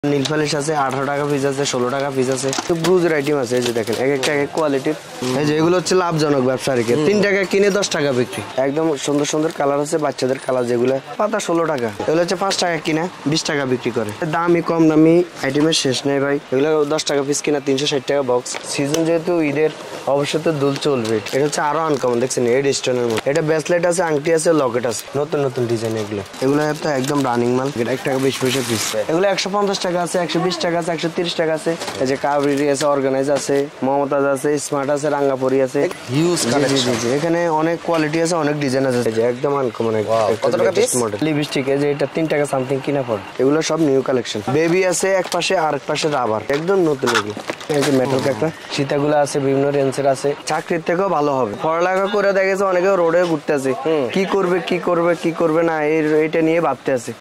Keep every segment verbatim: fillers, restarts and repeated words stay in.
নীল polish আছে আঠারো টাকা পিস আছে, ষোলো টাকা পিস আছে। ব্রুজের আইটেম আছে, এই যে দেখেন এক একটা এক কোয়ালিটির। এই যে এগুলো হচ্ছে লাভজনক ব্যবসায়ীকে, তিন টাকা কিনে দশ টাকা বিক্রি। একদম সুন্দর সুন্দর কালার আছে, বাচ্চাদের কালার যেগুলো পাতা ষোলো টাকা, এগুলো হচ্ছে পাঁচ টাকা কিনা বিশ টাকা বিক্রি করে। দামি কম দামি আইটেমের শেষ নেই ভাই। এগুলো দশ টাকা পিস কিনা তিনশো ষাট টাকা বক্স। সিজন যেহেতু ঈদের অবশ্যই তো দুল চলবে। এটা হচ্ছে আরো আনকমন, দেখছেন এড স্টোনের মধ্যে। এটা ব্রেসলেট আছে, আংটি আছে, লকেট আছে, নতুন নতুন ডিজাইন। এগুলো এগুলো তো একদম রানিং মাল, এক টাকা বিশ পয়সা পিস। এগুলো একশো পঞ্চাশ টাকা আছে, একশো বিশ টাকা আছে, একশো তিরিশ টাকা আছে। এই যে কাবরি আছে, অর্গানাইজ আছে, মমতাজ আছে, স্মার্ট আছে, রাঙ্গাপুরি আছে। Huge collection. এখানে অনেক কোয়ালিটি আছে, অনেক ডিজাইন আছে। এই যে একদম আনকমন কত টাকা পিস মডেল লিপস্টিক। এই যে এটা তিন টাকা সামথিং কিনা পড়ে। এগুলো সব নিউ কালেকশন। বেবি আছে এক পাশে, আর এক পাশে রাবার, একদম নতুন। এগুলো এই যে মেটাল একটা সীতাগুলো আছে, বিভিন্ন রেঞ্জের আছে। চাকরির থেকেও ভালো হবে। পড়ালেখা করে দেখেছে অনেকে রোডে ঘুরতে আছে, কি করবে কি করবে কি করবে না, এইটা নিয়ে ভাবতে আছে।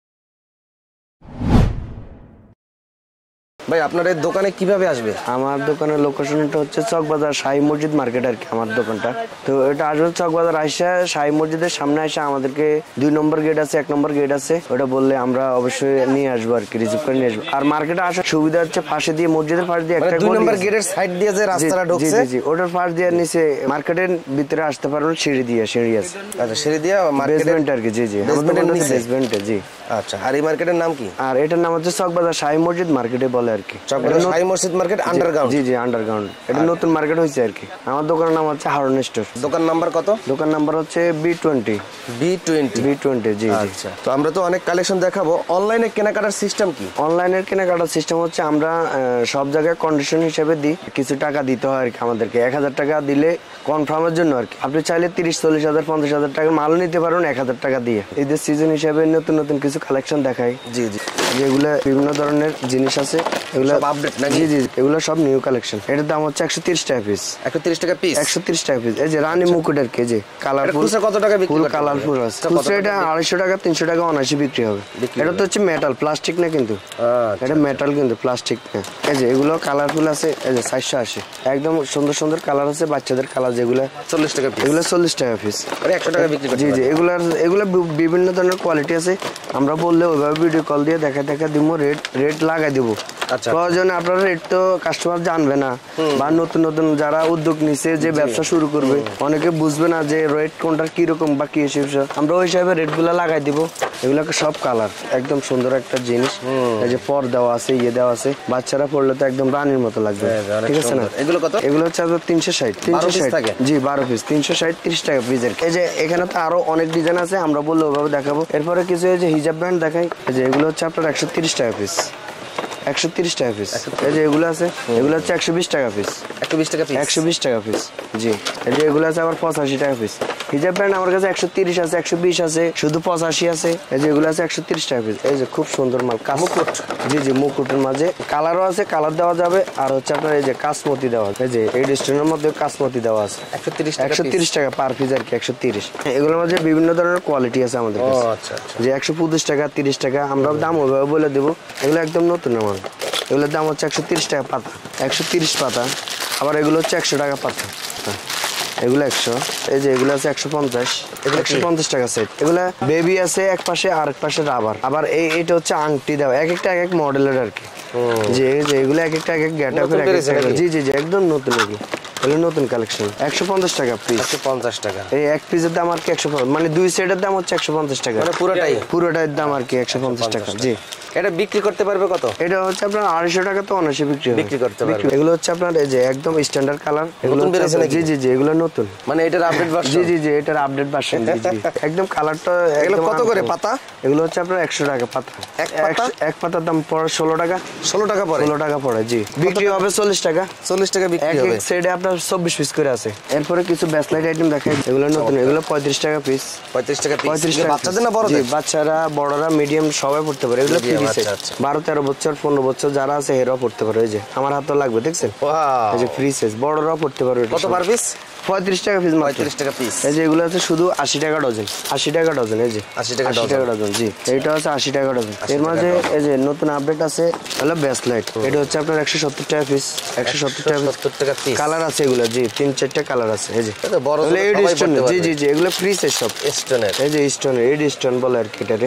ভাই আপনার এই দোকানে কিভাবে আসবে? আমার দোকানের লোকেশনটা হচ্ছে চকবাজার শাহী মসজিদ মার্কেট আর কি আমার দোকানটা। তো এটা আসবে চকবাজার আইসা শাহী মসজিদের সামনে আসা আমাদেরকে দুই নম্বর গেট আছে, এক নম্বর গেট আছে, ওটা বললে আমরা অবশ্যই নিয়ে আসবো আর কি, রিসিভ করে নিয়ে আসবো। আর মার্কেটে আসার সুবিধা হচ্ছে পাশে দিয়ে মসজিদের পাশ দিয়ে একটা দুই নম্বর গেটের সাইড দিয়ে যে রাস্তাটা ঢুকছে, জি জি ওটার পাশ দিয়ে নিচে মার্কেটের ভিতরে আসতে পারবেন, সিঁড়ি দিয়ে সিঁড়ি আছে। আচ্ছা সিঁড়ি দিয়ে বেসমেন্ট আর কি। জি জি আমাদের বেসমেন্টে। জি আচ্ছা। আর এই মার্কেটের নাম কি? আর এটার নাম হচ্ছে চকবাজার শাহী মসজিদ মার্কেটে বলে আর কি। Chawkbazar Shahi Masjid market underground. জি জি আন্ডারগ্রাউন্ড। এটা নতুন মার্কেট হয়েছে আর কি। আমার দোকানের নাম হচ্ছে হারুন স্টোর। দোকান নাম্বার কত? দোকান নাম্বার হচ্ছে B twenty. B twenty B twenty. জি আচ্ছা। তো আমরা তো অনেক কালেকশন দেখাবো, অনলাইনে কেনাকাটার সিস্টেম কি? অনলাইনের কেনাকাটার সিস্টেম হচ্ছে আমরা সব জায়গায় কন্ডিশন হিসেবে দিই, কিছু টাকা দিতে হয় আর কি আমাদেরকে। এক হাজার টাকা দিলে কনফার্মের জন্য আর কি। আপনি চাইলে তিরিশ চল্লিশ হাজার পঞ্চাশ হাজার টাকা মাল নিতে পারবেন এক হাজার টাকা দিয়ে। ঈদের সিজন হিসেবে নতুন নতুন কিছু কালেকশন দেখাই। জি জি যেগুলো বিভিন্ন ধরনের জিনিস আছে, এগুলো আপডেট না? জি জি এগুলো সব নিউ কালেকশন। এটার দাম হচ্ছে একশো তিরিশ টাকা পিস। একশো তিরিশ টাকা পিস। একশো তিরিশ টাকা পিস। এই যে রানী মুকুটের কেজি কালারফুল। কত টাকা বিক্রি করেন? কালারফুল আছে খুচরা এটা আড়াইশো টাকা তিনশো টাকা অনায়াসে বিক্রি হবে। এটা তো হচ্ছে মেটাল, প্লাস্টিক না কিন্তু। এটা মেটাল কিন্তু প্লাস্টিক না। এই যে এগুলো কালারফুল আছে, এই যে চারশো আশি। একদম সুন্দর সুন্দর কালার আছে, বাচ্চাদের কালার যেগুলো চল্লিশ টাকা পিস। এগুলো চল্লিশ টাকা পিস, একশো টাকা বিক্রি। জি জি এগুলো এগুলো বিভিন্ন ধরনের কোয়ালিটি আছে। আমরা বললে ওইভাবে ভিডিও কল দিয়ে দেখা দেখা দিব, রেট রেট লাগাই দিব। প্রয়োজনে আপনার রেট তো কাস্টমার জানবে না, বা নতুন নতুন যারা উদ্যোগ নিচ্ছে যে ব্যবসা শুরু করবে অনেকে বুঝবে না যে রেট কোনটার কিরকম বা কি হিসেবে। আমরা ওই হিসাবে রেট গুলা লাগাই দিব। এগুলোকে সব কালার, একদম সুন্দর একটা জিনিস। এই যে পর দেওয়া আছে, ইয়ে দেওয়া আছে, বাচ্চারা পড়লে তো একদম রানীর মতো লাগবে। ঠিক আছে না? এগুলো কত? এগুলো হচ্ছে তিনশো ষাট। তিনশো ষাট জি বারো পিস, তিনশো ষাট তিরিশ টাকা পিসের। এই যে এখানে তো আরো অনেক ডিজাইন আছে, আমরা বললে ওইভাবে দেখাবো। এরপরে কিছু এই যে হিজাব ব্যান্ড দেখাই। এই যে এগুলো হচ্ছে আপনার একশো তিরিশ টাকা পিস। একশো তিরিশ টাকা পিস। এই যে এগুলো আছে, এগুলো হচ্ছে একশো বিশ টাকা পিস। একশো বিশ টাকা পিস। একশো বিশ টাকা পিস। জি এই যে এগুলো আছে আবার পঁচাশি টাকা পিস। হিজাব ব্যান্ড আমার কাছে একশো তিরিশ আছে, একশো বিশ আছে, শুধু পঁচাশি আছে। এই যে এগুলো আছে একশো তিরিশ টাকা পিস। এই যে খুব সুন্দর মাল, মুকুট। জি জি মুকুটের মাঝে কালারও আছে, কালার দেওয়া যাবে। আর হচ্ছে আপনার এই যে কাসমতি দেওয়া আছে। এই যে এই ডিস্টেনের মধ্যে কাসমতি দেওয়া আছে। একশো তিরিশ একশো তিরিশ টাকা পার পিস আর কি। একশো তিরিশ। এগুলোর মাঝে বিভিন্ন ধরনের কোয়ালিটি আছে আমাদের কাছে। আচ্ছা যে একশো পঁচিশ টাকা তিরিশ টাকা আমরা দাম ওইভাবে বলে দেবো। এগুলো একদম নতুন আমার। এগুলোর দাম হচ্ছে একশো তিরিশ টাকা পাতা, একশো তিরিশ পাতা। আবার এগুলো হচ্ছে একশো টাকা পাতা। এগুলো একশো। এই যে এগুলো আছে একশো পঞ্চাশ, এগুলো একশো পঞ্চাশ টাকা সেট। এগুলা বেবি আছে এক পাশে, আর এক পাশে রাবার। আবার এই এটা হচ্ছে আংটি দেওয়া, এক একটা এক এক মডেলের আর কি। যে এগুলো এক একটা এক এক গ্যাটাপের। জি জি জি একদম নতুন। এগুলো এগুলো নতুন কালেকশন। একশো পঞ্চাশ টাকা পিস। একশো পঞ্চাশ টাকা। এই এক পিসের দাম আর কি একশো, মানে দুই সেটের দাম হচ্ছে একশো পঞ্চাশ টাকা। পুরোটাই পুরোটার দাম আর কি একশো পঞ্চাশ টাকা। জি এটা বিক্রি করতে পারবে কত? এটা হচ্ছে আপনার আড়াইশো টাকা তো অনায়াসে বিক্রি বিক্রি করতে পারবে। এগুলো হচ্ছে আপনার এই যে একদম স্ট্যান্ডার্ড কালার। এগুলো জি জি জি এগুলো নতুন, মানে এটার আপডেট ভার্সন। জি জি জি এটার আপডেট ভার্সন। জি জি একদম কালারটা। এগুলো কত করে পাতা? এগুলো হচ্ছে আপনার একশো টাকা পাতা। এক পাতার দাম পড়ে ষোলো টাকা। ষোলো টাকা পড়ে? ষোলো টাকা পড়ে। জি বিক্রি হবে চল্লিশ টাকা। চল্লিশ টাকা বিক্রি হবে। এক সেটে আপনার চব্বিশ পিস করে আছে। এরপরে কিছু ব্যাসলাইট আইটেম দেখাই। এগুলো নতুন, এগুলো পঁয়ত্রিশ টাকা পিস। পঁয়ত্রিশ টাকা পিস। পঁয়ত্রিশ টাকা। বাচ্চাদের না বড়দের? বাচ্চারা বড়রা মিডিয়াম সবাই পড়তে পারে। এগুলো ফ্রি সেট। বারো তেরো বছর পনেরো বছর যারা আছে এরাও পড়তে পারে। এই যে আমার হাতও লাগবে, দেখছেন? এই যে ফ্রি সাইজ, বড়রাও পড়তে পারবে। কত পার পিস? পঁয়ত্রিশ টাকা পিস। পঁয়ত্রিশ টাকা পিস। এই যে এগুলো আছে শুধু আশি টাকা ডজন। আশি টাকা ডজন। এই যে আশি টাকা ডজন। জি এইটা হচ্ছে আশি টাকা ডজন। এর মাঝে এই যে নতুন আপডেট আছে হলো ব্রেসলেট। এটা হচ্ছে আপনার একশো সত্তর টাকা পিস। একশো সত্তর টাকা পিস। কালার আছে এগুলো। জি তিন চারটা কালার আছে। এই যে বড় জি জি জি এগুলো ফ্রি সাইজ সব স্টোনের। এই যে স্টোনের, এড স্টোন বলে আর কি এটারে।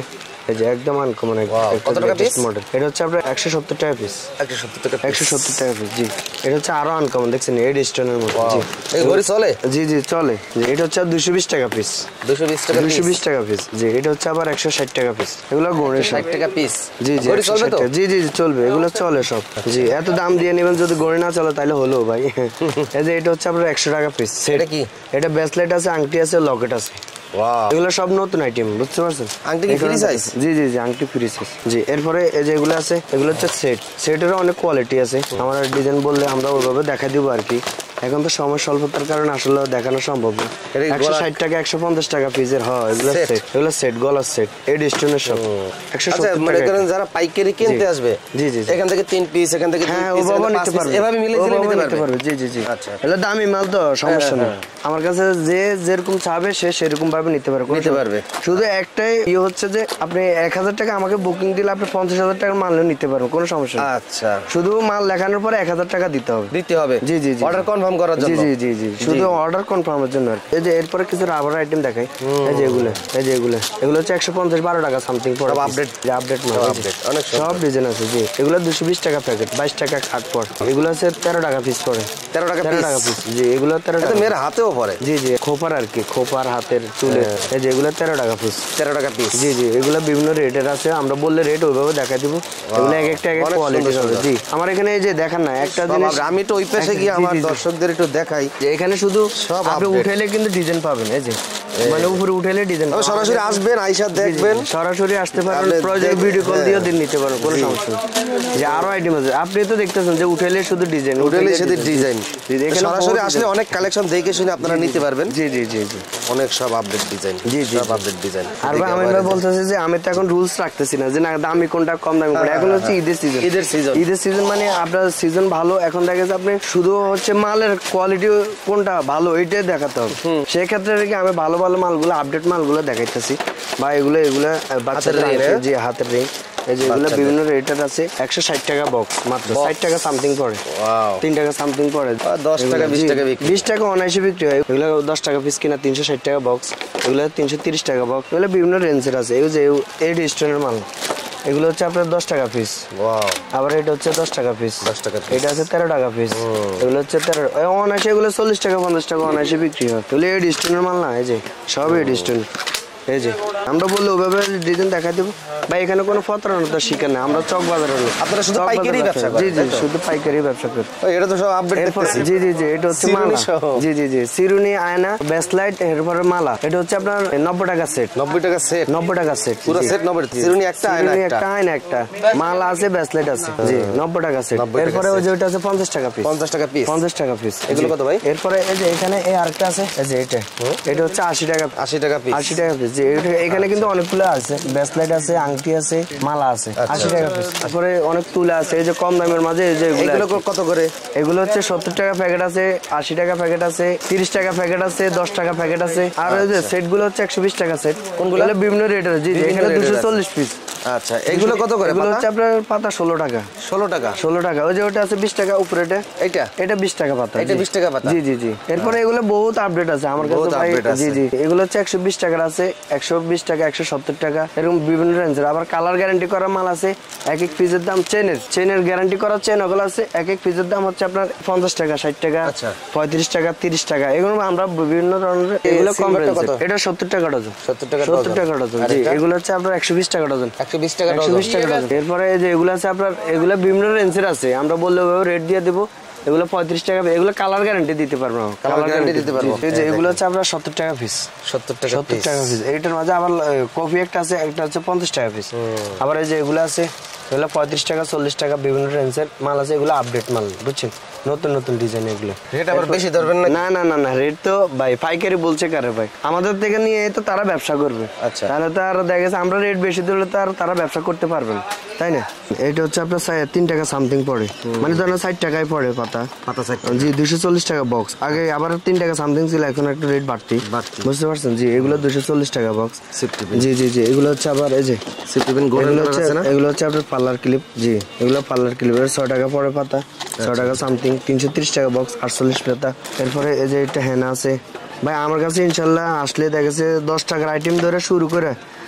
এই যে একদম আনকমন কত টাকা পিস মডেল। এটা হচ্ছে আপনার একশো সত্তর টাকা পিস। একশো সত্তর টাকা একশো সত্তর টাকা পিস জি। এটা হচ্ছে আরো আনকমন দেখছেন এড স্টোনের মধ্যে জি। এই ঘড়ি চলে? জি জি চলে জি। এটা হচ্ছে দুইশো বিশ টাকা পিস। দুইশো বিশ টাকা দুইশো বিশ টাকা পিস জি। এটা হচ্ছে আবার একশো ষাট টাকা পিস। এগুলো গড়ে ষাট টাকা পিস জি জি। চলবে তো? জি জি চলবে, এগুলো চলে সব জি। এত দাম দিয়ে নেবেন যদি গড়ে না চলে তাহলে হলো ভাই। এই যে এটা হচ্ছে আপনার একশো টাকা পিস। এটা কি? এটা ব্রেসলেট আছে, আংটি আছে, লকেট আছে। ওয়াও, এগুলো সব নতুন আইটেম, বুঝতে পারছেন? আংটি কি ফ্রি সাইজ? জি জি জি আংটি ফ্রি সাইজ জি। এরপরে এই যে এগুলো আছে, এগুলো হচ্ছে সেট। সেটেরও অনেক কোয়ালিটি আছে। আমার ডিজাইন বললে আমরা ওইভাবে দেখা দিব আর কি। এখন তো সময় স্বল্পতার কারণে আসলে দেখানো সম্ভব না। একশো ষাট টাকা একশো পঞ্চাশ টাকা পিসের হয় এগুলো সেট। এগুলো সেট, গলার সেট, এড স্টোনের সব একশো সত্তর টাকা। যারা পাইকারি কিনতে আসবে জি জি এখান থেকে তিন পিস, এখান থেকে হ্যাঁ ওভাবে নিতে পারবে, এভাবে মিলে নিতে পারবে জি জি জি। আচ্ছা, এগুলো দামি মাল তো সমস্যা নেই। আমার কাছে যে যেরকম চাবে সে সেরকম ভাবে নিতে পারবে নিতে পারবে। শুধু একটাই ইয়ে হচ্ছে যে আপনি এক হাজার টাকা আমাকে বুকিং দিলে আপনি পঞ্চাশ হাজার টাকার মাল নিতে পারবেন, কোনো সমস্যা নেই। আচ্ছা, শুধু মাল লেখানোর পরে এক হাজার টাকা দিতে হবে দিতে হবে জি জি জি। অর্ডার কনফার্ম করার জন্য জি জি জি। শুধু অর্ডার কনফার্মের জন্য আর এই যে। এরপরে কিছু রাবার আইটেম দেখাই। এই যে এগুলো, এই যে এগুলো এগুলো হচ্ছে একশো পঞ্চাশ বারো টাকা সামথিং পড়ে। আপডেট আপডেট মাল, আপডেট অনেক সব ডিজাইন আছে জি। এগুলো দুশো বিশ টাকা প্যাকেট, বাইশ টাকা খাট পড়ে। এগুলো হচ্ছে তেরো টাকা পিস পড়ে। তেরো টাকা তেরো টাকা পিস জি। এগুলো তেরো টাকা। মেয়ের হাতেও পড়ে জি জি। খোপার আর কি, খোপার হাতের চুলে। এই যে এগুলো তেরো টাকা পিস। তেরো টাকা পিস জি জি। এগুলো বিভিন্ন রেটের আছে, আমরা বললে রেট ওইভাবে দেখা দিব। এগুলো এক একটা এক এক কোয়ালিটি হবে জি। আমার এখানে এই যে দেখেন না একটা জিনিস, আমি তো ওই পাশে গিয়ে আমার দর্শকদের একটু দেখাই যে এখানে শুধু আপনি উঠাইলে কিন্তু ডিজাইন পাবেন। এই যে মানে উপরে উঠাইলে ডিজাইন, সরাসরি আসবেন, আইসা দেখবেন, সরাসরি আসতে পারবেন, প্রয়োজনে ভিডিও কল দিয়ে দিন নিতে পারবেন, কোনো সমস্যা নেই। যে আরো আইটেম আছে, আপনি তো দেখতেছেন যে উঠাইলে শুধু ডিজাইন, উঠাইলে শুধু ডিজাইন। সরাসরি আসলে অনেক কালেকশন দেখে শুনে আপনারা নিতে পারবেন। জি জি জি জি। অনেক সব আপডেট ডিজাইন। জি জি, সব আপডেট ডিজাইন। আর ভাই আমি বলতেছি যে আমি তো এখন রুলস রাখতেছি না যে না দামি কোনটা কম দামি কোনটা। এখন হচ্ছে ঈদের সিজন, ঈদের সিজন ঈদের সিজন মানে আপনার সিজন ভালো। এখন দেখা যাচ্ছে আপনি শুধু হচ্ছে মালের কোয়ালিটি কোনটা ভালো এইটাই দেখাতে হবে। সেক্ষেত্রে কি আমি ভালো ভালো মালগুলো, আপডেট মালগুলো দেখাইতেছি বা এগুলো এগুলো বাচ্চাদের জি হাতের রিং। এই যে এগুলো বিভিন্ন রেটের আছে। একশো ষাট টাকা বক্স, মাত্র ষাট টাকা সামথিং পড়ে, তিন টাকা সামথিং পড়ে। দশ টাকা বিশ টাকা বিশ টাকা অনায়াসে বিক্রি হয়। এগুলো দশ টাকা পিস কিনা তিনশো ষাট টাকা বক্স। এগুলো তিনশো তিরিশ টাকা বক্স। এগুলো বিভিন্ন রেঞ্জের আছে। এই যে এড স্টোনের মাল, এগুলো হচ্ছে আপনার দশ টাকা পিস। আবার এটা হচ্ছে দশ টাকা পিস, দশ টাকা। এটা হচ্ছে তেরো টাকা পিস। এগুলো হচ্ছে তেরো অনায়াসে। এগুলো চল্লিশ টাকা পঞ্চাশ টাকা অনায়াসে বিক্রি হয়। এগুলো এড স্টোনের মাল না, এই যে সব এড স্টোন। এই যে আমরা বললে ওইভাবে ডিজাইন দেখা দেবো ভাই। এখানে কোনো প্রতারণার শিকার নেই। আমরা চক বাজারে, আপনারা শুধু পাইকারি ব্যবসা করেন? জি জি, শুধু পাইকারি ব্যবসা করি। এটা তো সব আপডেট দেখতেছি। জি জি জি। এটা হচ্ছে মালা। জি জি জি। সিরুনি, আয়না, ব্রেসলেট, এরপরে মালা। এটা হচ্ছে আপনার নব্বই টাকা সেট। নব্বই টাকা সেট? নব্বই টাকা সেট, পুরো সেট নব্বই। সিরুনি একটা, আয়না একটা, আয়না একটা, মালা আছে, ব্রেসলেট আছে জি। নব্বই টাকা সেট। এরপরে ওই যে ওটা আছে পঞ্চাশ টাকা পিস। পঞ্চাশ টাকা পিস? পঞ্চাশ টাকা পিস। এগুলো কত ভাই? এরপরে এই যে এখানে এই আরেকটা আছে, এই যে এটা, এটা হচ্ছে আশি টাকা। আশি টাকা পিস? আশি টাকা পিস জি। এখানে কিন্তু অনেকগুলো আছে, ব্রেসলেট আছে, আংটি আছে, মালা আছে, আশি টাকা পিস। তারপরে অনেক তুলা আছে এই যে কম দামের মাঝে। এই যে এগুলো কত করে? এগুলো হচ্ছে সত্তর টাকা প্যাকেট আছে, আশি টাকা প্যাকেট আছে, তিরিশ টাকা প্যাকেট আছে, দশ টাকা প্যাকেট আছে। আর ওই যে সেট গুলো হচ্ছে একশো বিশ টাকা সেট। কোনগুলো? বিভিন্ন রেটের জি। এখানে দুশো চল্লিশ পিস। আচ্ছা, এগুলো কত করে? এগুলো হচ্ছে আপনার পাতা ষোলো টাকা। ষোলো টাকা? ষোলো টাকা। ওই যে ওটা আছে বিশ টাকা উপরে। এটা এটা বিশ টাকা পাতা। এটা বিশ টাকা পাতা? জি জি জি। এরপরে এগুলো বহুত আপডেট আছে আমার কাছে ভাই। জি জি। এগুলো হচ্ছে একশো বিশ টাকার আছে, একশো বিশ টাকা, একশো সত্তর টাকা, এরকম বিভিন্ন রেঞ্জের। আবার কালার গ্যারান্টি করা মাল আছে। এক এক পিসের দাম, চেনের চেনের গ্যারান্টি করা চেন ওগুলো আছে। এক এক পিসের দাম হচ্ছে আপনার পঞ্চাশ টাকা, ষাট টাকা, পঁয়ত্রিশ টাকা, তিরিশ টাকা। এগুলো আমরা বিভিন্ন ধরনের। এগুলো কম রেঞ্জের। এটা সত্তর টাকা ডজন। সত্তর টাকা সত্তর টাকা ডজন জি। এগুলো হচ্ছে আপনার একশো বিশ টাকা ডজন। একশো বিশ টাকা একশো বিশ টাকা ডজন। এরপরে এই যে এগুলো আছে আপনার, এগুলো বিভিন্ন রেঞ্জের আছে। আমরা বললে রেট দিয়ে দেবো। এগুলো পঁয়ত্রিশ টাকা। এগুলো কালার গ্যারান্টি দিতে পারবো, কালার গ্যারান্টি দিতে পারবো। এই যে এগুলো হচ্ছে আপনার সত্তর টাকা পিস। সত্তর টাকা সত্তর টাকা পিস। এইটার মাঝে আবার কফি একটা আছে, একটা হচ্ছে পঞ্চাশ টাকা পিস। আবার এই যে এগুলো আছে, এগুলো পঁয়ত্রিশ টাকা, চল্লিশ টাকা, বিভিন্ন রেঞ্জের মাল আছে। এগুলো আপডেট মাল, বুঝছেন, নতুন নতুন ডিজাইন। এগুলো রেট আবার বেশি ধরবেন না? না না না না, রেট তো ভাই পাইকারি বলছে কারে ভাই, আমাদের থেকে নিয়ে তো তারা ব্যবসা করবে। আচ্ছা, তাহলে তো আর দেখা গেছে আমরা রেট বেশি দিলে তো আর তারা ব্যবসা করতে পারবেন, তাই না? এটা হচ্ছে আপনার তিন টাকা সামথিং পড়ে, মানে ধরেন ষাট টাকায় পড়ে পাতা পাতা জি। দুশো চল্লিশ টাকা বক্স। আগে আবার তিন টাকা সামথিং ছিল, এখন একটা রেট বাড়তি, বুঝতে পারছেন জি। এগুলো দুশো চল্লিশ টাকা বক্স জি জি জি। এগুলো হচ্ছে আবার এই যে এগুলো হচ্ছে আপনার পার্লার ক্লিপ জি। এগুলো পার্লার ক্লিপের ছয় টাকা পড়ে পাতা, ছয় টাকা সামথিং, তিনশো তিরিশ টাকা বক্স, আটচল্লিশ পাতা। এরপরে এই যে এটা হেনা আছে ভাই। আমার কাছে ইনশাল্লাহ আসলে দেখেছে দশ টাকার আইটেম ধরে শুরু করে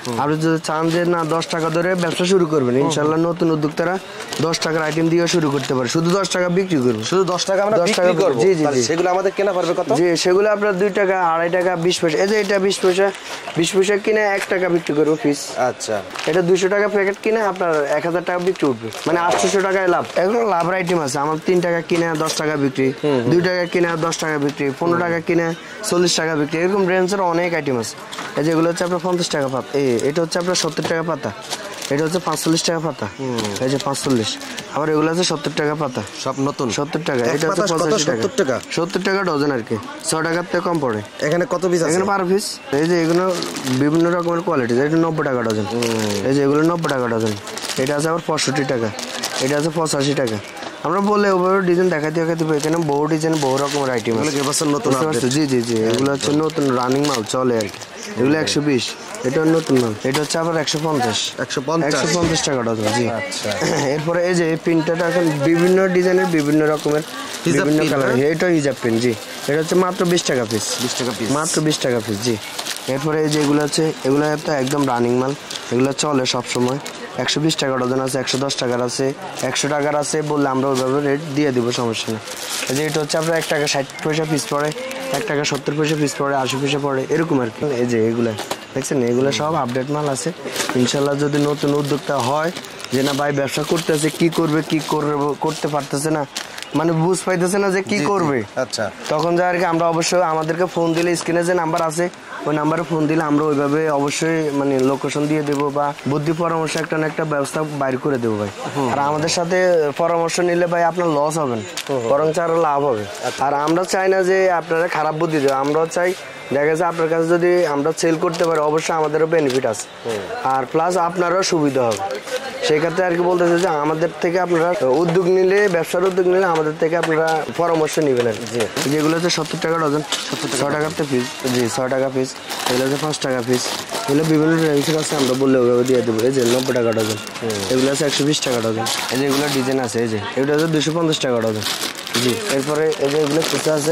আপনি যদি চান যে না দশ টাকা ধরে ব্যবসা শুরু করবেন, ইনশাল্লাহ নতুন উদ্যোক্তারা দশ টাকার আইটেম দিয়ে শুরু করতে পারে। শুধু দশ টাকা বিক্রি করবো, শুধু দশ টাকা আমরা দশ টাকা করবো। জি জি জি, সেগুলো আমাদের কেনা পারবে কত? জি সেগুলো আপনার দুই টাকা, আড়াই টাকা, বিশ পয়সা। এই যে এটা বিশ পয়সা, বিশ পয়সা কিনে এক টাকা বিক্রি করবো পিস। আচ্ছা, এটা দুইশো টাকা প্যাকেট কিনে আপনার এক হাজার টাকা বিক্রি উঠবে, মানে আটশোশো টাকায় লাভ। এগুলো লাভের আইটেম আছে আমার। তিন টাকা কিনে দশ টাকা বিক্রি, দুই টাকা কিনে দশ টাকা বিক্রি, পনেরো টাকা কিনে চল্লিশ টাকা বিক্রি, এরকম রেঞ্জের অনেক আইটেম আছে। এই যেগুলো হচ্ছে আপনার পঞ্চাশ টাকা পাতা, এই এটা হচ্ছে আপনার সত্তর টাকা পাতা, এটা হচ্ছে পাঁচচল্লিশ টাকা পাতা, এই যে পাঁচচল্লিশ। আবার এগুলো আছে সত্তর টাকা পাতা, সব নতুন সত্তর টাকা। এটা হচ্ছে পঁচাশি টাকা, সত্তর টাকা ডজন আর কি, ছয় টাকার থেকে কম পড়ে। এখানে কত পিস আছে? এখানে বারো পিস। এই যে এগুলো বিভিন্ন রকমের কোয়ালিটি, এটা নব্বই টাকা ডজন। এই যে এগুলো নব্বই টাকা ডজন। এটা আছে আবার পঁয়ষট্টি টাকা, এটা আছে পঁচাশি টাকা। আমরা বললে ওভাবে ডিজাইন দেখাতে দেখাতে এখানে বহু ডিজাইন, বহু রকমের আইটেম আছে। নতুন জি জি জি, এগুলো হচ্ছে নতুন রানিং মাল চলে আর কি। এগুলো একশো বিশ, এটা নতুন মাল। এটা হচ্ছে আবার একশো পঞ্চাশ, একশো পঞ্চাশ একশো পঞ্চাশ টাকা ডজন। জি। আচ্ছা, এরপরে এই যে এই প্রিন্টটা এখন বিভিন্ন ডিজাইনের, বিভিন্ন রকমের, বিভিন্ন কালার। এটা হিজাব প্রিন্ট। জি, এটা হচ্ছে মাত্র বিশ টাকা পিস, বিশ টাকা পিস, মাত্র বিশ টাকা পিস। জি। এরপরে এই যে এগুলো আছে, এগুলো তো একদম রানিং মাল, এগুলো চলে সবসময়। একশো বিশ টাকা ডজন আছে, একশো দশ টাকার আছে, একশো টাকার আছে, বললে আমরা ওইভাবে রেট দিয়ে দেবো, সমস্যা নেই। এই যে এটা হচ্ছে আপনার এক টাকা ষাট পয়সা পিস পড়ে, এক টাকা সত্তর পয়সা পিস পড়ে, আশি পয়সা পড়ে, এরকম আর কি। এই যে এগুলো দেখছেন, এগুলো সব আপডেট মাল আছে। ইনশাল্লাহ যদি নতুন উদ্যোক্তা হয় যে না ভাই ব্যবসা করতেছে, কি করবে কি করবে করতে পারতেছে না, মানে বুঝ পাইতেছে না যে কি করবে, আচ্ছা, তখন যা আর কি আমরা অবশ্যই আমাদেরকে ফোন দিলে, স্ক্রিনে যে নাম্বার আছে ওই নাম্বারে ফোন দিলে আমরা ওইভাবে অবশ্যই মানে লোকেশন দিয়ে দেবো বা বুদ্ধি পরামর্শ একটা না একটা ব্যবস্থা বাইর করে দেবো ভাই। আর আমাদের সাথে পরামর্শ নিলে ভাই আপনার লস হবে না, বরং আরো লাভ হবে। আর আমরা চাই না যে আপনারা খারাপ বুদ্ধি দেবে, আমরাও চাই দেখা যাচ্ছে আপনার কাছে যদি আমরা সেল করতে পারি অবশ্যই আমাদেরও বেনিফিট আছে, আর প্লাস আপনারও সুবিধা হবে। সেই ক্ষেত্রে আর কি বলতেছে যে আমাদের থেকে আপনারা উদ্যোগ নিলে, ব্যবসার উদ্যোগ নিলে আমাদের থেকে আপনারা পরামর্শ নেবেন আর কি। যেগুলো হচ্ছে সত্তর টাকা ডজন, ছয় টাকাতে পিস। জি, ছয় টাকা পিস। এগুলো হচ্ছে পাঁচ টাকা পিস। এগুলো বিভিন্ন রেঞ্জের আছে, আমরা বললে ওইভাবে দিয়ে দেবো। এই যে নব্বই টাকা ডজন, এগুলো আছে একশো বিশ টাকা ডজন। এই যে এগুলো ডিজাইন আছে, এই যে এগুলো হচ্ছে দুশো পঞ্চাশ টাকা ডজন। জি। এরপরে এই যে এগুলো কিছু আছে,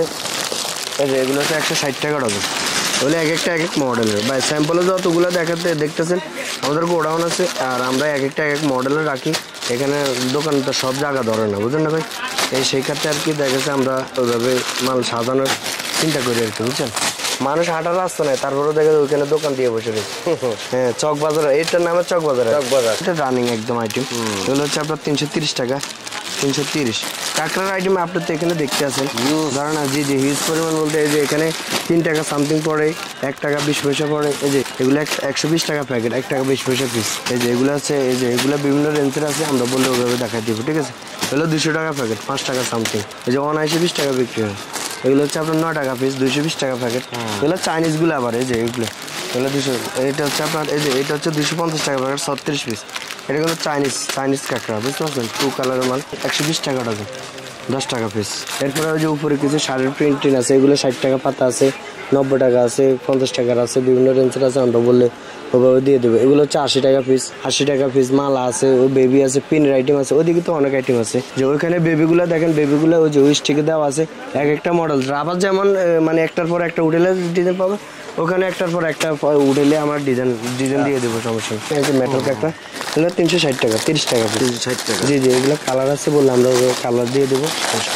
এই যে এগুলো হচ্ছে একশো ষাট টাকা ডজন। ওগুলো এক একটা এক এক মডেলের ভাই, স্যাম্পলে যতগুলো দেখাতে দেখতেছেন আমাদের গোডাউন আছে, আর আমরা এক একটা এক এক মডেলের রাখি। এখানে দোকানটা সব জায়গা ধরে না, বুঝলেন না ভাই। এই সেই ক্ষেত্রে আর কি দেখেছে আমরা ওইভাবে মাল সাজানোর চিন্তা করি আর কি, বুঝছেন। মানুষ হাঁটার রাস্তা নেই, তারপরেও দেখে ওইখানে দোকান দিয়ে বসে রয়েছে। হ্যাঁ, চক বাজার, এটার নামে চক বাজার। চক বাজার এটা রানিং একদম আইটেম। এগুলো হচ্ছে আপনার তিনশো তিরিশ টাকা, তিনশো তিরিশ। কাঁকড়ার আইটেম আপনি তো এখানে দেখতে আছেন, ধরেন জি জি হিউজ পরিমাণ বলতে এই যে এখানে তিন টাকা সামথিং পড়ে, এক টাকা বিশ পয়সা পড়ে। এই যে এগুলো একশো বিশ টাকা প্যাকেট, এক টাকা বিশ পয়সা পিস। এই যে এগুলো আছে, এই যে এগুলো বিভিন্ন রেঞ্জের আছে, আমরা বললে ওইভাবে দেখাই দিব, ঠিক আছে। এগুলো দুশো টাকা প্যাকেট, পাঁচ টাকা সামথিং। এই যে অনায়াসে বিশ টাকা বিক্রি হয়। এগুলো হচ্ছে আপনার নয় টাকা পিস, দুইশো বিশ টাকা প্যাকেট। এগুলো চাইনিজগুলো আবার, এই যে এগুলো এগুলো দুশো, এটা হচ্ছে আপনার এই যে এটা হচ্ছে দুশো পঞ্চাশ টাকা প্যাকেট, ছত্রিশ পিস। এটা কিন্তু চাইনিজ চাইনিজ কাঁকড়া, বুঝতে পারছেন, টু কালারের মাল, একশো বিশ টাকা ডজন, দশ টাকা পিস। এরপরে ওই যে উপরে কিছু শাড়ির প্রিন্টিং আছে, এগুলো ষাট টাকা পাতা আছে, নব্বই টাকা আছে, পঞ্চাশ টাকার আছে, বিভিন্ন রেঞ্জের আছে, আমরা বললে ওভাবে দিয়ে দেবে। এগুলো হচ্ছে আশি টাকা পিস, আশি টাকা পিস। মালা আছে, ও বেবি আছে, পিনের আইটেম আছে, ওইদিকে তো অনেক আইটেম আছে। যে ওইখানে বেবিগুলো দেখেন, বেবিগুলো ওই যে ওই স্টিকে দেওয়া আছে, এক একটা মডেল। রাবার যেমন মানে একটার পর একটা উঠেলে ডিজাইন পাবে, ওখানে একটার পর একটা উঠেলে আমার ডিজাইন ডিজাইন দিয়ে দেবো, সমস্যা নেই। এই যে মেটাল কাঁকড়া, এগুলো তিনশো ষাট টাকা, তিরিশ টাকা পিস, ষাট টাকা। জি জি, এগুলো কালার আছে বললে আমরা কালার দিয়ে দেবো।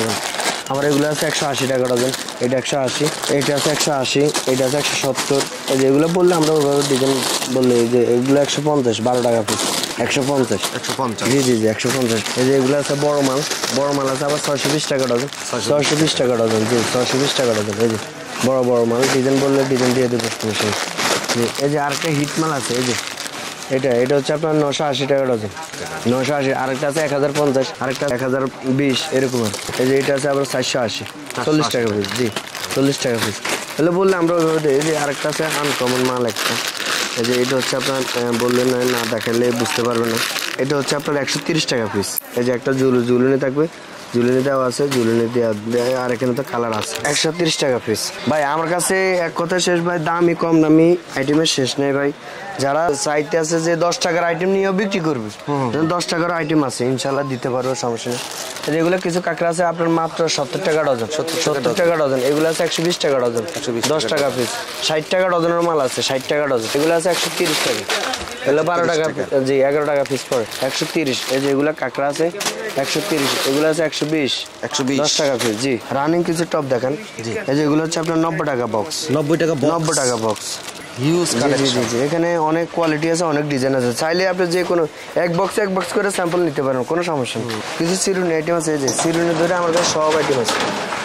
আমার এগুলো আছে একশো আশি টাকা ডজন, এটা একশো আশি, এটা আছে একশো আশি, এটা আছে একশো সত্তর। এই যে এগুলো বললে আমরা ওইভাবে ডিজাইন বললে, এই যে এগুলো একশো পঞ্চাশ, বারো টাকা পিস, একশো পঞ্চাশ, একশো পঞ্চাশ। জি জি জি, একশো পঞ্চাশ। এই যে এগুলো আছে বড় মাল, বড় মাল আছে আবার ছয়শো বিশ টাকা ডজন, ছয়শো বিশ টাকা ডজন। জি, ছয়শো বিশ টাকা ডজন। এই যে বড় বড় মাল, ডিজাইন বললে ডিজাইন দিয়ে দেবো। এই যে আরেকটা হিট মাল আছে, এই যে এটা এটা হচ্ছে আপনার নশো আশি টাকা ডজন, নশো আশি। আরেকটা আছে এক হাজার পঞ্চাশ, আরেকটা এক হাজার বিশ, এরকম আর। এই যে এটা আছে আবার চারশো আশি, চল্লিশ টাকা পিস। জি, চল্লিশ টাকা পিস। তাহলে বললে আমরা ওইভাবে দিই। এই যে আরেকটা আছে আনকমন মাল একটা, এই যে এটা হচ্ছে আপনার বললে না না দেখালে বুঝতে পারবে না, এটা হচ্ছে আপনার একশো তিরিশ টাকা পিস। এই যে একটা জুলু জুলুনি থাকবে, জুলুনি দেওয়া আছে, জুলুনি দেওয়া, আর এখানে তো কালার আছে। একশো তিরিশ টাকা পিস। ভাই আমার কাছে এক কথা শেষ ভাই, দামই কম দামি আইটেমের শেষ নেই ভাই। যারা চাইতে আছে যে দশ টাকার আইটেম নিয়েও বিক্রি করবে, দশ টাকার আইটেম আছে, ইনশাল্লাহ দিতে পারবো, সমস্যা নেই। এগুলো কিছু কাঁকড়া আছে আপনার মাত্র সত্তর টাকা ডজন, সত্তর টাকা ডজন। এগুলো আছে একশো বিশ টাকা ডজন, দশ টাকা পিস। ষাট টাকা ডজনের মাল আছে, ষাট টাকা ডজন। এগুলো আছে একশো তিরিশ টাকা। এগুলো বারো টাকা, জি এগারো টাকা পিস পড়ে। একশো তিরিশ, এই যে এগুলো কাঁকড়া আছে একশো তিরিশ, এগুলো আছে একশো বিশ, একশো বিশ দশ টাকা পিস। জি রানিং কিছু টপ দেখেন, এই যে এগুলো হচ্ছে আপনার নব্বই টাকা বক্স। নব্বই টাকা নব্বই টাকা বক্স। Huge collection. এখানে অনেক কোয়ালিটি আছে, অনেক ডিজাইন আছে, চাইলে আপনি যে কোনো এক বক্স এক বক্স করে স্যাম্পল নিতে পারেন, কোনো সমস্যা নেই। কিছু চিরুনি আইটেম আছে, এই যে চিরুনি ধরে আমার কাছে সব আইটেম আছে,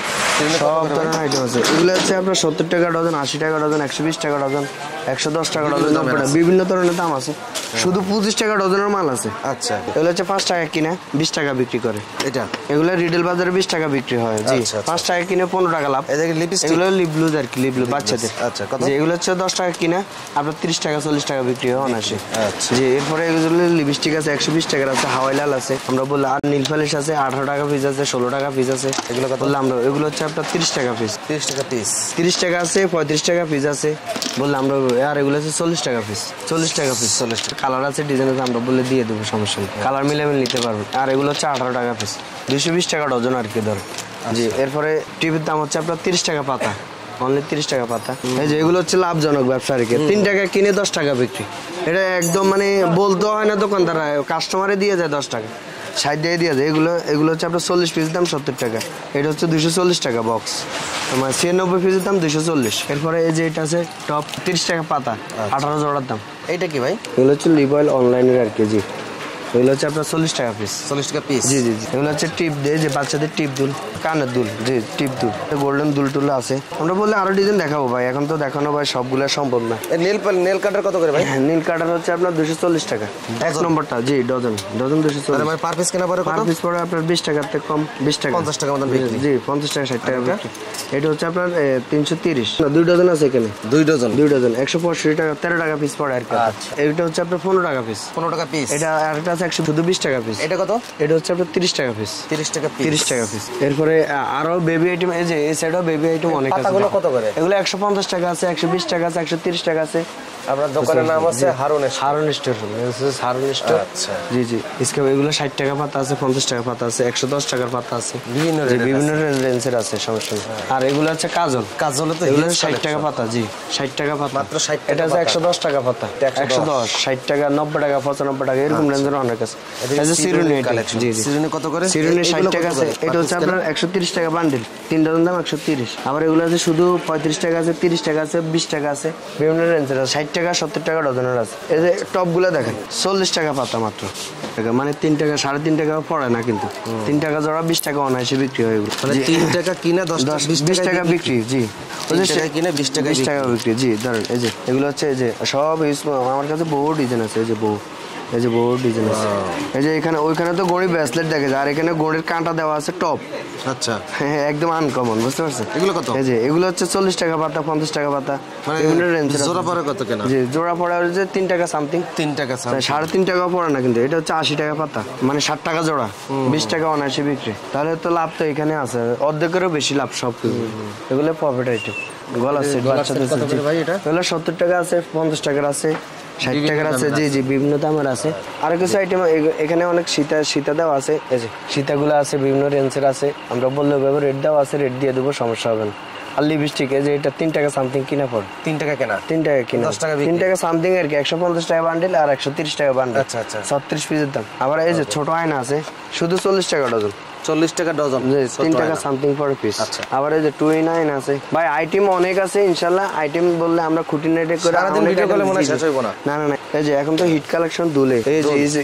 সব ধরনের আইটেম আছে। এগুলো হচ্ছে আপনার সত্তর টাকা ডজন, আশি টাকা ডজন, একশো বিশ টাকা ডজন, একশো দশ টাকা ডজন, নব্বই টাকা, বিভিন্ন ধরনের দাম আছে। শুধু পঁচিশ টাকা ডজনের মাল আছে। আচ্ছা, এগুলো হচ্ছে পাঁচ টাকা কিনে বিশ টাকা বিক্রি করে। এটা এগুলো রিটেল বাজারে বিশ টাকা বিক্রি হয়। জি পাঁচ টাকা কিনে পনেরো টাকা লাভ। এগুলো লিপব্লু আর কি, লিপব্লু বাচ্চাদের। আচ্ছা, যে এগুলো হচ্ছে দশ টাকা কিনে আপনার তিরিশ টাকা চল্লিশ টাকা বিক্রি হয় অনায়াসে। জি এরপরে এগুলো লিপস্টিক আছে একশো বিশ টাকার আছে, হাওয়াই লাল আছে, আমরা বললাম আর নীল পালিশ আছে আঠারো টাকা পিস আছে, ষোলো টাকা পিস আছে। এগুলো বললাম আমরা এগুলো হচ্ছে আপনার তিরিশ টাকা পিস। তিরিশ টাকা পিস, তিরিশ টাকা আছে, পঁয়ত্রিশ টাকা পিস আছে বললাম আমরা। আর এগুলো হচ্ছে চল্লিশ টাকা পিস, চল্লিশ টাকা পিস, চল্লিশ টাকা। কালার আছে, ডিজাইন আছে, আমরা বলে দিয়ে দেবো, সমস্যা নেই, কালার মিলে মিলে নিতে পারবেন। আর এগুলো হচ্ছে আঠারো টাকা পিস, দুইশো বিশ টাকা ডজন আর কি ধর। জি এরপরে টিভির দাম হচ্ছে আপনার তিরিশ টাকা পাতা, অনলি তিরিশ টাকা পাতা। এই যে এগুলো হচ্ছে লাভজনক ব্যবসায়ীকে, তিন টাকা কিনে দশ টাকা বিক্রি। এটা একদম মানে বলতে হয় না দোকানদার, কাস্টমারে দিয়ে যায় দশ টাকা, ষাট দিয়ে দিয়ে যায়। এগুলো এগুলো হচ্ছে আপনার চল্লিশ পিস দাম সত্তর টাকা, এটা হচ্ছে দুশো চল্লিশ টাকা বক্স, তোমার ছিয়ানব্বই পিসের দাম দুশো চল্লিশ। এরপরে এই যে এটা আছে টপ তিরিশ টাকা পাতা, আঠারো জোড়ার দাম। এইটা কি ভাই? এগুলো হচ্ছে লিভ অয়েল অনলাইনের আর কি। জি এগুলো হচ্ছে আপনার চল্লিশ টাকা পিস, চল্লিশ টাকা পিস। জি জি জি এগুলো হচ্ছে টিপ দিয়ে, যে বাচ্চাদের টিপ দুল, কানের দুল, জি টিপ দুল, গোল্ডেন দুল টুল আছে। আমরা বললে আরো ডিজাইন দেখাবো ভাই, এখন তো দেখানো ভাই সবগুলো সম্ভব না। নেল নেল কাটার কত করে ভাই? নীল কাটার হচ্ছে আপনার দুশো চল্লিশ টাকা এক নম্বরটা। জি ডজন, ডজন দুশো চল্লিশ। মানে পার পিস কেনা পরে পার পিস পড়ে আপনার বিশ টাকার থেকে কম, বিশ টাকা, পঞ্চাশ টাকা মতন বিক্রি। জি পঞ্চাশ টাকা ষাট টাকা বিক্রি। এটা হচ্ছে আপনার তিনশো তিরিশ, দুই ডজন আছে এখানে, দুই ডজন, দুই ডজন একশো পঁয়ষট্টি টাকা, তেরো টাকা পিস পড়ে আর কি। এইটা হচ্ছে আপনার পনেরো টাকা পিস, পনেরো টাকা পিস। এটা আরেকটা আছে একশো শুধু বিশ টাকা পিস। এটা কত? এটা হচ্ছে আপনার তিরিশ টাকা পিস, তিরিশ টাকা পিস, তিরিশ টাকা পিস। এরপরে আরো বেবি আইটেম, এই যে এই সাইডও বেবি আইটেম অনেক আছে। পাতাগুলো কত করে? এগুলো একশো পঞ্চাশ টাকা আছে, একশো বিশ টাকা আছে, একশো তিরিশ টাকা আছে। আপনার দোকানের নাম আছে হারুন হারুন স্টোর, হারুন স্টোর। আচ্ছা জি জি ইসকে এগুলো ষাট টাকা পাতা আছে, পঞ্চাশ টাকা পাতা আছে, একশো দশ টাকার পাতা আছে, বিভিন্ন বিভিন্ন রেঞ্জের আছে, সমস্যা নেই। আর এগুলো হচ্ছে কাজল, কাজল তো এগুলো ষাট টাকা পাতা। জি ষাট টাকা পাতা, মাত্র ষাট। এটা হচ্ছে একশো দশ টাকা পাতা, একশো দশ, ষাট টাকা, নব্বই টাকা, পঁচানব্বই টাকা, এরকম রেঞ্জের অনেক আছে। সিরুনি কালেকশন, জি সিরুনি কত করে? সিরুনি ষাট টাকা আছে, এটা হচ্ছে আপনার একশো তিরিশ টাকা বান্ডিল, তিন ডজন দাম একশো তিরিশ। আবার এগুলো আছে শুধু পঁয়ত্রিশ টাকা আছে, তিরিশ টাকা আছে, বিশ টাকা আছে, বিভিন্ন রেঞ্জের আছে, ষাট টাকা সত্তর টাকা ডজনের আছে। এই যে টপগুলো দেখেন চল্লিশ টাকা পাতা মাত্র, মানে তিন টাকা সাড়ে তিন টাকা পড়ে না, কিন্তু তিন টাকা জোড়া বিশ টাকা অনায়াসে বিক্রি হয় এগুলো। তিন টাকা কিনে দশ দশ বিশ টাকা বিক্রি। জি কিনে বিশ টাকা বিশ টাকা বিক্রি। জি ধরেন এই যে এগুলো হচ্ছে এই যে সব ইউজ, আমার কাছে বহু ডিজাইন আছে, এই যে বহু, এই যে বহু ডিজাইন আছে। এই যে এখানে ওইখানে তো গড়ি ব্রেসলেট দেখে যায়, আর এখানে গড়ির কাঁটা দেওয়া আছে টপ। আচ্ছা হ্যাঁ একদম আনকমন, বুঝতে পারছেন? এগুলো কত? এই যে এগুলো হচ্ছে চল্লিশ টাকা পাতা, পঞ্চাশ টাকা পাতা, মানে বিভিন্ন রেঞ্জ। জোড়া পড়ে কত কেনা? জি জোড়া পড়ে হচ্ছে তিন টাকা সামথিং, তিন টাকা সাড়ে তিন টাকা পড়ে না, কিন্তু এটা হচ্ছে আশি টাকা পাতা, মানে ষাট টাকা জোড়া, বিশ টাকা অনায়াসে বিক্রি। তাহলে তো লাভ তো এখানে আছে, অর্ধেকেরও বেশি লাভ সব কিছু। এগুলো প্রফিট আইটেম। গলা সেট বাচ্চাদের এগুলো সত্তর টাকা আছে, পঞ্চাশ টাকার আছে, ষাট টাকার আছে। জি জি বিভিন্ন দামের আছে। আর কিছু আইটেম এখানে অনেক সীতা সীতা দেওয়া আছে, এই যে সীতাগুলো আছে, বিভিন্ন রেঞ্জের আছে। আমরা বললে ওইভাবে রেট দেওয়া আছে, রেট দিয়ে দেবো, সমস্যা হবে না। আর লিপস্টিক এই যে এটা তিন টাকা সামথিং কিনা পড়ে, তিন টাকা কেনা, তিন টাকা কিনা, দশ টাকা তিন টাকা সামথিং আর কি, একশো পঞ্চাশ টাকা বান্ডেল আর একশো তিরিশ টাকা বান্ডেল। আচ্ছা আচ্ছা ছত্রিশ পিসের দাম। আবার এই যে ছোট আয়না আছে শুধু চল্লিশ টাকা ডজন, চল্লিশ টাকা ডজন, তিন টাকা সামথিং পার পিস। আবার এই যে টু নাইন আছে ভাই, আইটেম অনেক আছে ইনশাল্লাহ। আইটেম বললে আমরা খুঁটিনাটি করে ভিডিও করলে মনে হয় শেষ হইব না। না না না এই যে এখন তো হিট কালেকশন দুলে, এই যে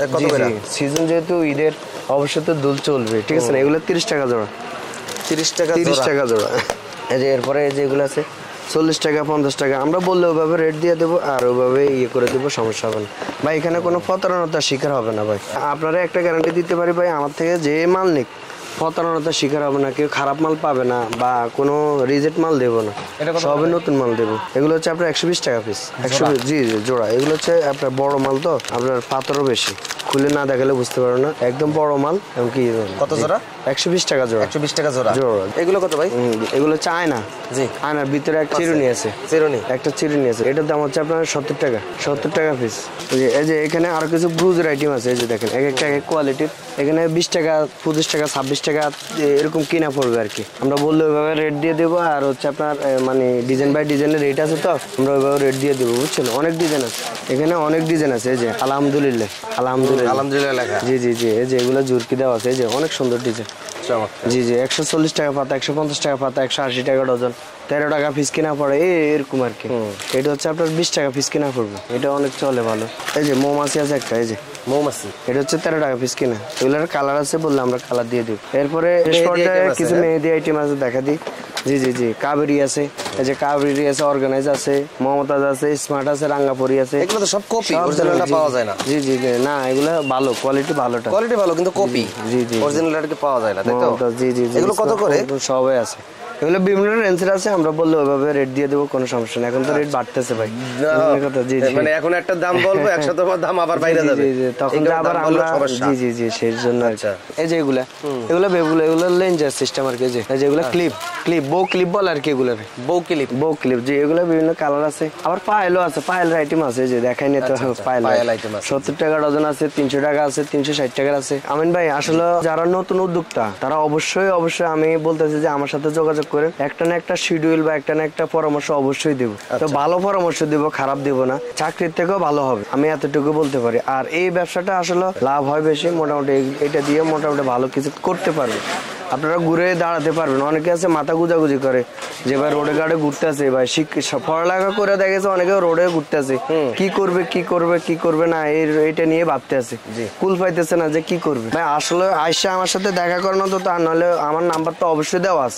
সিজন যেহেতু ঈদের, অবশ্যই তো দুল চলবে, ঠিক আছে না? এগুলো তিরিশ টাকা জোড়া, তিরিশ টাকা তিরিশ টাকা জোড়া। এই যে এরপরে এই যে এগুলো আছে চল্লিশ টাকা, পঞ্চাশ টাকা। আমরা বললে ওইভাবে রেট দিয়ে দেবো, আর ওইভাবে ইয়ে করে দেবো, সমস্যা হবে না ভাই। এখানে কোনো প্রতারণতার শিকার হবে না ভাই। আপনারা একটা গ্যারান্টি দিতে পারি ভাই, আমার থেকে যে মাল নিক প্রতারণতার শিকার হবে না, কেউ খারাপ মাল পাবে না, বা কোনো রিজেক্ট মাল দেবো না, সবই নতুন মাল দেবো। এগুলো হচ্ছে আপনার একশো বিশ টাকা পিস, একশো জি জি জোড়া। এগুলো হচ্ছে আপনার বড় মাল, তো আপনার পাথরও বেশি, খুলে না দেখালে বুঝতে পারো না, একদম বড় মাল। এমনকি কত জোড়া? একশো বিশ টাকা জোড়া, একশো বিশ টাকা জোড়া জোড়া। এগুলো কত ভাই? এগুলো হচ্ছে আয়না, জি আয়নার ভিতরে একটা চিরুনি আছে, চিরুনি একটা চিরুনি আছে। এটার দাম হচ্ছে আপনার সত্তর টাকা, সত্তর টাকা পিস। এই যে এখানে আরো কিছু ব্রুজের আইটেম আছে, এই যে দেখেন এক একটা এক কোয়ালিটির। এখানে বিশ টাকা, পঁচিশ টাকা, ছাব্বিশ টাকা এরকম কিনা পড়বে আর কি। আমরা বললে ওইভাবে রেট দিয়ে দেবো। আর হচ্ছে আপনার মানে ডিজাইন বাই ডিজাইনের রেট আছে, তো আমরা ওইভাবে রেট দিয়ে দেবো, বুঝছেন। অনেক ডিজাইন আছে এখানে, অনেক ডিজাইন আছে। এই যে আলহামদুলিল্লাহ, আলহামদুলিল্লাহ, আলহামদুলিল্লাহ লেখা। জি জি জি, এই যে এগুলো জুরকি দেওয়া আছে, এই যে অনেক সুন্দর ডিজাইন। জি জি, একশো চল্লিশ টাকা পাতা, একশো পঞ্চাশ টাকা পাতা, একশো আশি টাকা ডজন, তেরো টাকা পিস কিনা পড়ে এরকম আর কি। এটা হচ্ছে আপনার বিশ টাকা পিস কিনা পড়বে, এটা অনেক চলে ভালো। এই যে মৌমাছি আছে একটা, এই যে মৌমাছি, এটা হচ্ছে তেরো টাকা পিস কিনা। এগুলোর কালার আছে, বললে আমরা কালার দিয়ে দিই। এরপরে কিছু মেহেদি আইটেম আছে, দেখা দিই। জি জি জি, কাবেরি আছে, এই যে কাবেরি আছে, অর্গানাইজ আছে, মমতাজ আছে, স্মার্ট আছে, রাঙ্গাপুরি আছে। এগুলো তো সব কপি, অরিজিনালটা পাওয়া যায় না। জি জি জি, না এগুলো ভালো কোয়ালিটি, ভালোটা কোয়ালিটি ভালো, কিন্তু কপি জি জি অরিজিনালটা কি পাওয়া যায় না, তাই তো? জি জি জি, এগুলো কত করে? সবাই আছে, এগুলো বিভিন্ন রেঞ্জের আছে। আমরা বললে ওইভাবে রেট দিয়ে দেবো, কোনো সমস্যা নেই। এখন তো রেট বাড়তেছে ভাই, জি জি, মানে এখন একটা দাম বলবো, একসাথে দাম আবার বাইরে যাবে, তখন আবার আমরা জি জি জি, সেই জন্য। আচ্ছা, এই যে এগুলা এগুলো বেগুলো এগুলো লেঞ্জার সিস্টেম আর কি। যে যেগুলো ক্লিপ ক্লিপ বউ ক্লিপ বল আর কি, এগুলো বউ ক্লিপ বউ ক্লিপ জি, এগুলো বিভিন্ন কালার আছে। আবার পায়েলও আছে, পায়েলের আইটেম আছে, যে দেখাই নিতে পায়েল আইটেম আছে, সত্তর টাকা ডজন আছে, তিনশো টাকা আছে, তিনশো ষাট টাকার আছে। আমিন ভাই, আসলে যারা নতুন উদ্যোক্তা তারা অবশ্যই অবশ্যই আমি বলতেছি যে আমার সাথে যোগাযোগ করে একটা না একটা শিডিউল বা একটা না একটা পরামর্শ অবশ্যই দেবো। তো ভালো পরামর্শ দিব, খারাপ দিব না, চাকরির থেকেও ভালো হবে, আমি এতটুকু বলতে পারি। আর এই ব্যবসাটা আসলে লাভ হয় বেশি, মোটামুটি এটা দিয়ে মোটামুটি ভালো কিছু করতে পারবে, আপনারা ঘুরে দাঁড়াতে পারবেন। অনেকে আছে মাথা গুজাগুজি করে যে ভাই রোডে গাড়ে ঘুরতে আছে, ভাই পড়ালেখা করে দেখেছে অনেকে রোডে ঘুরতে আছে, কি করবে কি করবে কি করবে না এইটা নিয়ে ভাবতে আছে, কুল পাইতেছে না যে কি করবে। ভাই আসলে আয়সা আমার সাথে দেখা করানো তো, তার নাহলে আমার নাম্বার তো অবশ্যই দেওয়া আছে,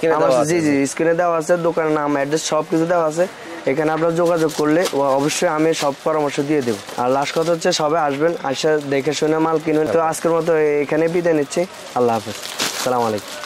জি জি স্ক্রিনে দেওয়া আছে, দোকানের নাম অ্যাড্রেস সব কিছু দেওয়া আছে। এখানে আপনারা যোগাযোগ করলে অবশ্যই আমি সব পরামর্শ দিয়ে দেবো। আর লাস্ট কথা হচ্ছে সবাই আসবেন, আসা দেখে শুনে মাল কিনবেন। তো আজকের মতো এখানে বিদায় নিচ্ছি, আল্লাহ হাফেজ, আসসালামু আলাইকুম।